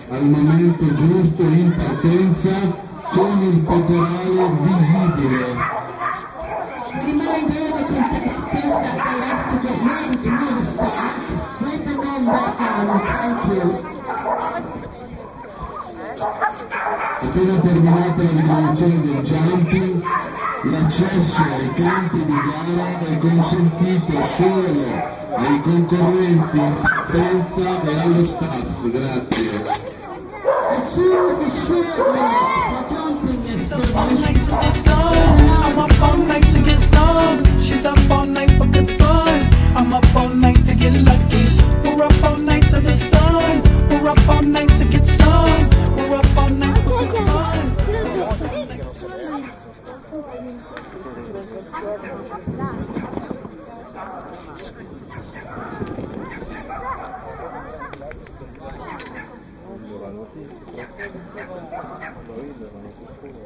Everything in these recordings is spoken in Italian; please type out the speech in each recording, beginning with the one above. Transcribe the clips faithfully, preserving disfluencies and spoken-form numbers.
al momento giusto in partenza con il pettorale visibile. Remind all the competitors that they have to get ready to do the start with the number and thank you. Appena terminata la ricognizione del jumping, l'accesso ai campi di gara è consentito solo ai concorrenti in partenza e allo staff. Grazie. As soon as the short minute for jumping is She's up all night to get some. I'm up all night to get some. She's up all night for good fun. I'm up all night to get lucky. We're up all night to the sun. We're up all night to get some. We're up all night for good fun. We're up all night to la notizia, lo rilevano sicuro.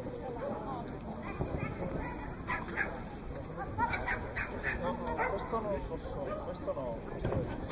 No, no, questo non lo so, questo no.